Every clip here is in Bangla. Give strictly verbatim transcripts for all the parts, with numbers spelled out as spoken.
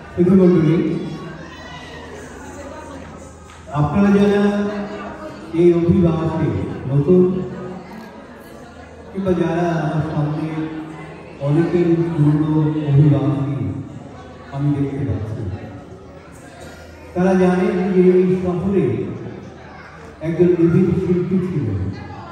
সুধীমণ্ডলী, আপনারা যারা এই অভিবাসে নতুন কিংবা যারা আমার সামনে অনেকের পুরনো অভিবাসী আমি দেখতে পাচ্ছি, তারা জানেন যে এই শহরে একজন নিবিড় শিল্পী ছিলেন,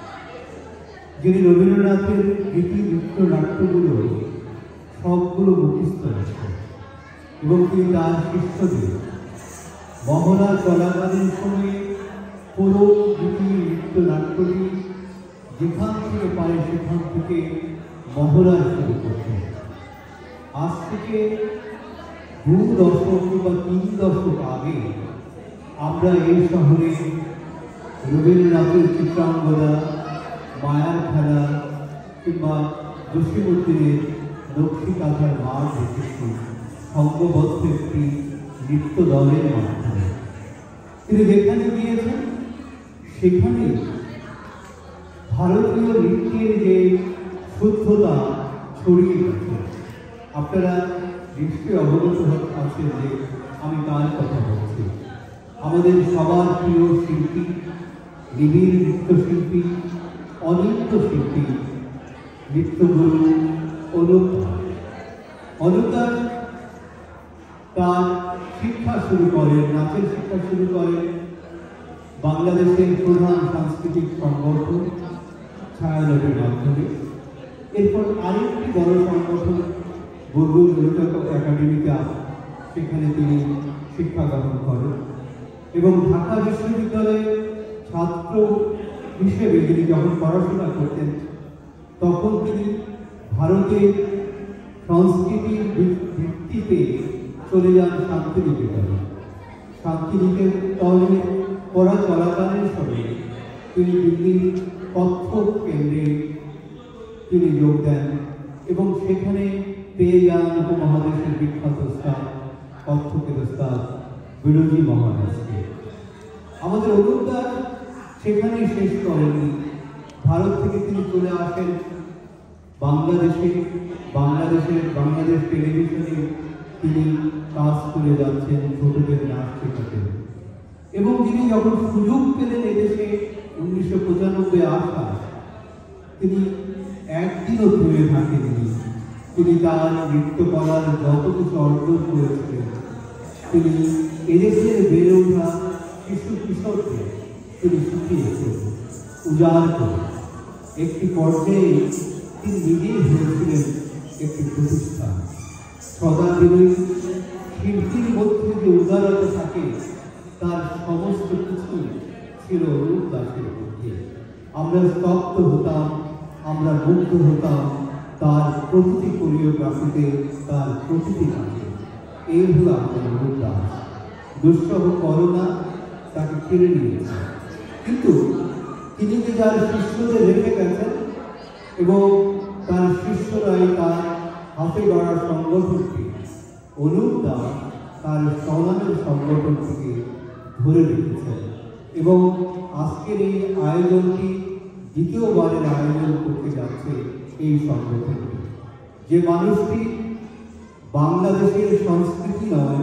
যিনি রবীন্দ্রনাথের গীতি নৃত্য নাট্যগুলো সবগুলো মুখস্থ রাখেন এবং তিনি তার শিষ্যদের মহড়া চলাকালীন সময়ে পুরো গীতি নৃত্য নাট্যটি যেখান থেকে পারে সেখান থেকে মহড়া শুরু করতেন। আজ থেকে দু দশক বা তিন দশক আগে আমরা এই শহরে রবীন্দ্রনাথের চিত্রাঙ্গদা, মায়ার খেলা কিংবা জসীমউদ্দিনের নকশি কাঁথার মাঠ দেখেছি সঙ্গবদ্ধ একটি নৃত্য দলের মাধ্যমে। তিনি যেখানে গিয়েছেন সেখানে ভারতীয় নৃত্যের যে শুদ্ধতা ছড়িয়ে গেছে। আপনারা নিশ্চয়ই অবগত আছেন যে আমি কার কথা বলছি। আমাদের সবার প্রিয় শিল্পী, নিবিড় নৃত্যশিল্পী, অনন্ত শিল্পী, নৃত্যগুরু অনুপ দাস। অনুপ দাস তার শিক্ষা শুরু করেন, নাচের শিক্ষা শুরু করেন বাংলাদেশের প্রধান সাংস্কৃতিক সংগঠন ছায়ানটের মাধ্যমে। এরপর আরেকটি বড় সংগঠন বুলবুল নাটক একাডেমিতে সেখানে তিনি শিক্ষা গ্রহণ করেন এবং ঢাকা বিশ্ববিদ্যালয়ের ছাত্র হিসেবে তিনি যখন পড়াশোনা করতেন তখন তিনি ভারতের সংস্কৃতির ভিত্তিতে চলে যান শান্তিনিকেতনে। শান্তিনিকেতনে পড়া চলাকালীন সময়ে তিনি দিল্লির কত্থক কেন্দ্রে তিনি যোগ দেন এবং সেখানে পেয়ে যান উপমহাদেশের বিখ্যাত স্থান কত্থকের ওস্তাদ বিরোধী মহারাজকে। আমাদের অনুপ দাস সেখানেই শেষ করেননি, ভারত থেকে তিনি চলে আসেন বাংলাদেশে। বাংলাদেশের বাংলাদেশ টেলিভিশনে তিনি কাজ করে যাচ্ছেন ছোটদের নাচ শেখাতে এবং তিনি যখন সুযোগ পেলেন এদেশে উনিশশো পঁচানব্বই আসা, তিনি একদিনও থেমে থাকেননি। তিনি তার নৃত্য করার যত কিছু অর্জন করেছিলেন তিনি এদেশের বেড়ে ওঠা শিশু কিশোরকে তিনি শিখিয়েছেন উজাড় করে। একটি পর্যায়ে তিনি নিজেই হয়েছিলেন একটি প্রতিষ্ঠান। সদাবিনয়ী শিল্পীর মধ্যে যে উদারতা থাকে তার সমস্ত কিছু ছিল অনুপ দাসের মধ্যে। আমরা স্তব্ধ হতাম, আমরা মুগ্ধ হতাম তার প্রতিটি কোরিওগ্রাফিতে, তার প্রতিটি নাচে। এই হলো আমাদের অনুপ দাস। দুঃসহ করোনা তাকে কেড়ে নিয়েছে, কিন্তু তিনি যে যার শিষ্যদের রেখে গেছেন এবং তার শিষ্যরাই তার হাতে গড়া সংগঠনটি অনুপ দাস তার স্বনামের সংগঠনটিকে ধরে রেখেছেন এবং আজকের এই আয়োজনটি দ্বিতীয়বারের আয়োজন করতে যাচ্ছে এই সংগঠনটি। যে মানুষটি বাংলাদেশের সংস্কৃতি নয়,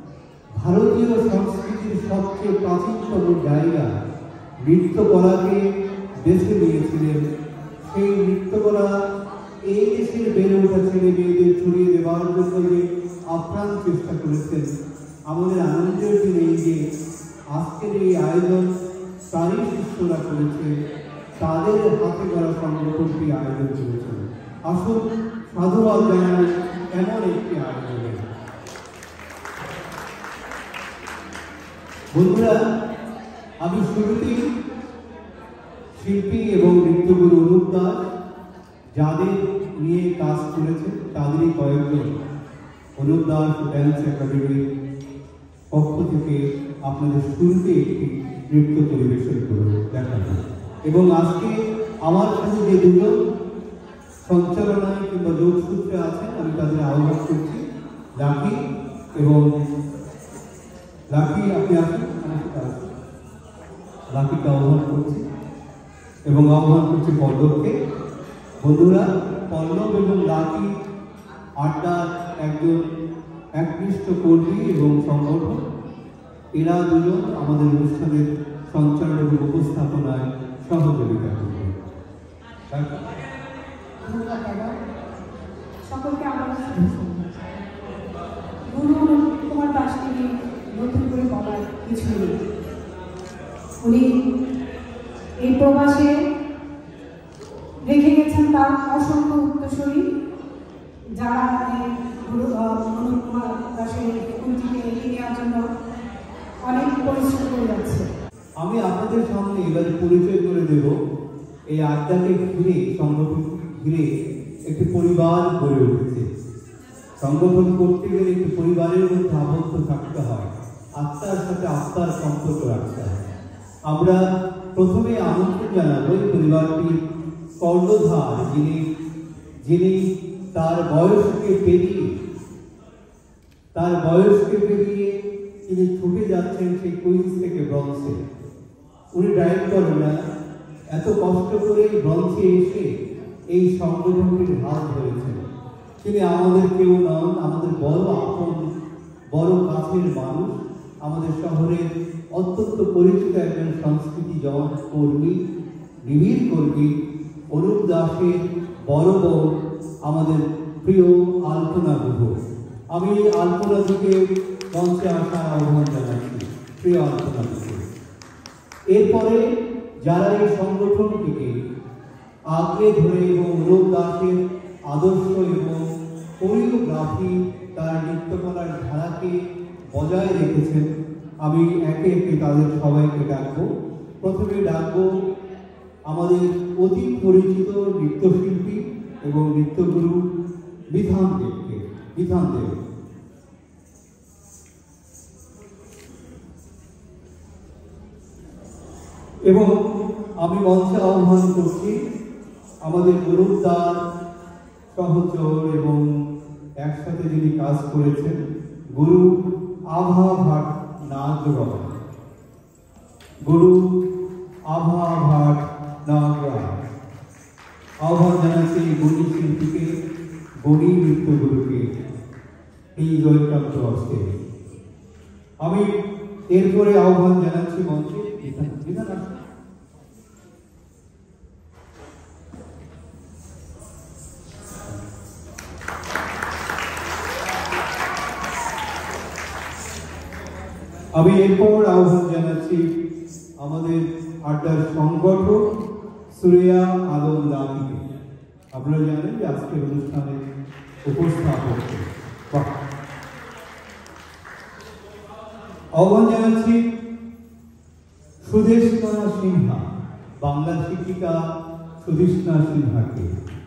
ভারতীয় সংস্কৃতির সবচেয়ে প্রাচীনতম জায়গা নৃত্যকলাকে বেছে নিয়েছিলেন, সেই নৃত্যকলা এই দেশের বেড়ে ওঠা ছেলে মেয়েদের ছড়িয়ে দেওয়ার জন্য যে আপ্রাণ চেষ্টা করেছেন। আমাদের আনন্দের দিন এই যে আজকের এই আয়োজন তারই শিষ্যরা করেছে, তাদের হাতে গড়া সংগঠনটি আয়োজন করেছে। আসুন সাধুবাদ জানাই এমন একটি আয়োজনে। বন্ধুরা, আমি শুরুতেই শিল্পী এবং নৃত্যগুরু অনুপ দাস যাদের নিয়ে কাজ করেছেন তাদেরই কয়েকজন অনুপ দাস ড্যান্স একাডেমির পক্ষ থেকে আপনাদের শুরুতে একটি নৃত্য পরিবেশন করে দেখাবো এবং আজকে আমার সাথে যে দুজন সঞ্চালনায় কিংবা যোগসূত্রে আছেন আমি তাদের আহ্বান করছি। লাকি এবং লাকি আপনি আসুন, লাকিকে আহ্বান করছি এবং আহ্বান করছি পল্লবকে। বন্ধুরা, পল্লব এবং লাকি আড্ডার একজন একনিষ্ঠ কর্মী এবং সংগঠন। এরা দুজন আমাদের অনুষ্ঠানের সঞ্চালন এবং উপস্থাপনায় সহযোগিতা করবে। সকলকে আমার গুরু কুমার দাসকে নিয়ে নতুন করে বলার কিছু নেই। উনি এই প্রবাসে রেখে গেছেন তার অসংখ্য উত্তরসূরি, যারা গুরু অনুপ কুমার দাসের কুঞ্চিকে এগিয়ে নেওয়ার জন্য অনেক পরিশ্রম করে যাচ্ছে। আমি আপনাদের সামনে এবারে পরিচয় করে দেব এই আড্ডাকে ঘিরে, সংগঠন ঘিরে একটি পরিবার গড়ে উঠেছে। সংগঠন করতে গেলে একটি পরিবারের মধ্যে আবদ্ধ থাকতে হয়, আত্মার সাথে আত্মার সম্পর্ক রাখতে হয়। আমরা প্রথমে আমন্ত্রণ জানাবো এই পরিবারটির কর্ণধার, যিনি যিনি তার বয়সকে পেরিয়ে তার বয়সকে পেরিয়ে তিনি ছুটে যাচ্ছেন সেই কুইন্স থেকে ব্রঞ্জে। উনি ড্রাইভ করেন না, এত কষ্ট করে ব্রঞ্জে এসে এই সংগঠনটির হাত ধরেছেন। তিনি আমাদের কেউ নন, আমাদের বড় আপন, বড় কাছের মানুষ, আমাদের শহরের অত্যন্ত পরিচিত একজন সংস্কৃতি জন কর্মী, নিবিড় কর্মী, অনুপ দাসের বড় বড় আমাদের প্রিয় আলপনা গুহ। আমি আলপনা থেকে মঞ্চে আসার আহ্বান জানাচ্ছি, প্রিয় আলপনা গুহ। এরপরে যারা এই সংগঠনটিকে আঁকড়ে ধরে এবং অনুপ দাসের আদর্শ এবং কোরিওগ্রাফি, তার নৃত্যকলার ধারাকে বজায় রেখেছেন, আমি একে একে তাদের সবাইকে ডাকবো। প্রথমে ডাকবো আমাদের অতি পরিচিত নৃত্যশিল্পী এবং নৃত্যগুরু বিধান দেবকে। বিধান দেব এবং আমি মঞ্চে আহ্বান করছি আমাদের গুরুদার সহচর এবং একসাথে যিনি কাজ করেছেন গুরু আভা ভাট নাগরাজ। গুরু আভা ভাট নাগরাজ আহ্বান জানাচ্ছি গণী শিল্পীকে, গণী নৃত্যগুরুকে এই জয়প্রাপ্ত হস্তে। আমি এরপরে আহ্বান জানাচ্ছি মঞ্চে বিধান। আমি এরপর আহ্বান জানাচ্ছি আমাদের আড্ডার সংগঠক সুরিয়া আলম দামিকে। আপনারা জানেন যে আজকের অনুষ্ঠানে উপস্থাপক। আহ্বান জানাচ্ছি সুদেষ্ণা সিনহা, বাংলা শিক্ষিকা সুদেষ্ণা সিনহাকে।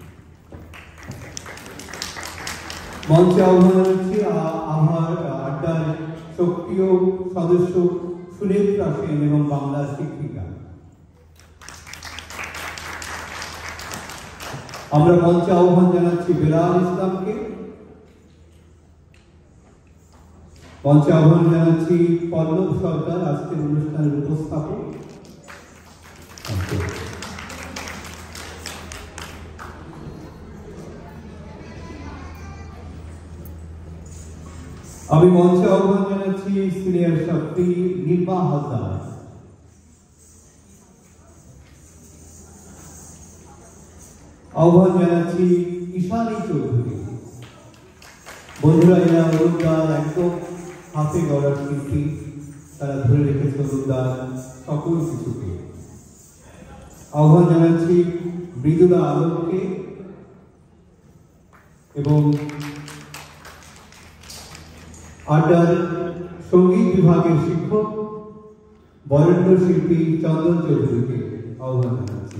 মঞ্চে আহ্বান জানাচ্ছি আমার আড্ডার সক্রিয় সদস্য সুনেত্রা সেন এবং বাংলা শিক্ষিকা। আমরা মঞ্চে আহ্বান জানাচ্ছি বেলাল ইসলামকে। মঞ্চে আহ্বান জানাচ্ছি পল্লব সরকার, আজকের অনুষ্ঠানের উপস্থাপক। আমি মঞ্চে আহ্বান জানাচ্ছি সিনিয়র শক্তি নির্মা হালদার। আহ্বান জানাচ্ছি ঈশানী চৌধুরী। বন্ধুরা, এরা অনুদার একদম হাতে গড়ার শিল্পী, তারা ধরে রেখেছে অনুদার সকল কিছুকে। আহ্বান জানাচ্ছি মৃদুলা আলমকে এবং আড্ডার সঙ্গীত বিভাগের শিক্ষক বরেণ্য শিল্পী চন্দন চৌধুরীকে আহ্বান জানাচ্ছি।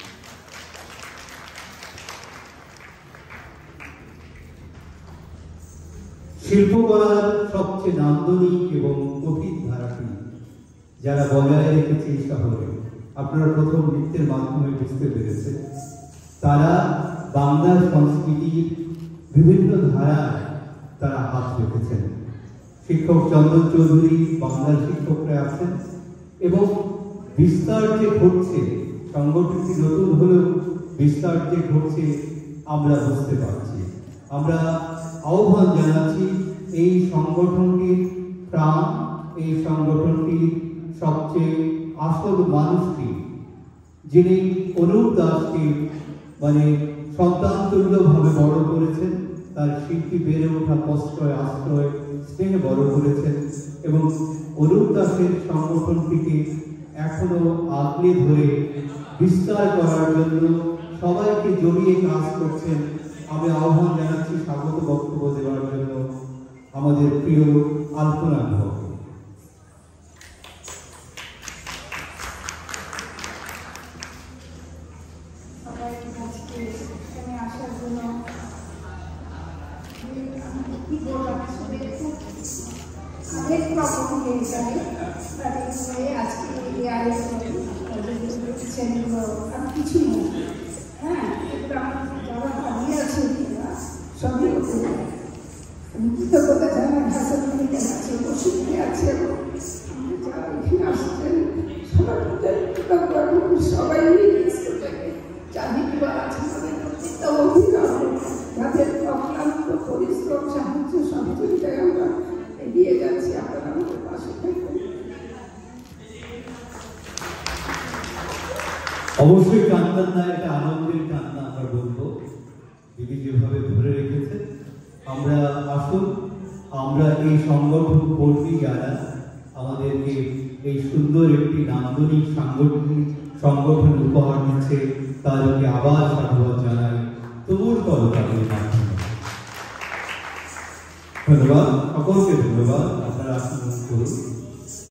শিল্পকলার সবচেয়ে নান্দনিক এবং কঠিন ধারাটি যারা বজায় রেখেছে এই শহরে, আপনারা প্রথম নৃত্যের মাধ্যমে বুঝতে পেরেছেন, তারা বাংলার সংস্কৃতির বিভিন্ন ধারায় তারা হাত রেখেছেন। শিক্ষক চন্দন চৌধুরী, বাংলার শিক্ষকরা আছেন এবং বিস্তার যে ঘটছে, সংগঠনটি নতুন হলেও বিস্তার যে ঘটছে আমরা বুঝতে পারছি। আমরা আহ্বান জানাচ্ছি এই এই সংগঠনটির সবচেয়ে আসল মানুষটি, যিনি অনুপ দাসকে মানে সন্তান তুল্যভাবে বড় করেছেন, তার শিল্পী বেড়ে ওঠা কষ্টয় আশ্রয় স্নেহে বড় করেছেন এবং অনুপ দাসের সংগঠনটিকে এখনো আঁকড়ে ধরে বিস্তার করার জন্য সবাইকে জড়িয়ে কাজ করছেন। আমি আহ্বান জানাচ্ছি স্বাগত বক্তব্য দেওয়ার জন্য আমাদের প্রিয় আলপনা ঘোষ। অনেক প্রবলেম হিসাবে আজকে আমি কিছুই না, হ্যাঁ যারা দাঁড়িয়ে আছে সবই কৃতজ্ঞতা জানাই হাসানুদ্দিন আছে, বসুন্ধী আছে, যারা এখানে আসছেন সবাই জানি বা আছে আমাদের প্রত্যেকটা অভিভাবক যাদের অক্লান্ত পরিশ্রম সাহায্য সহযোগিতায় আমরা এগিয়ে যাচ্ছি। আপনারা আমাদের পাশে থাকবেন। অবশ্যই কান্নার না, এটা আনন্দের কান্না আমরা বলবো। দিদি যেভাবে ধরে রেখেছে, আমরা আসুন আমরা এই সংগঠন কর্মী যারা আমাদেরকে এই সুন্দর একটি নান্দনিক সাংগঠনিক সংগঠন উপহার দিচ্ছে, তাদেরকে আবার সাধুবাদ জানাই তবুর করতালির মাধ্যমে। ধন্যবাদ সকলকে, ধন্যবাদ। আপনারা আসুন করুন।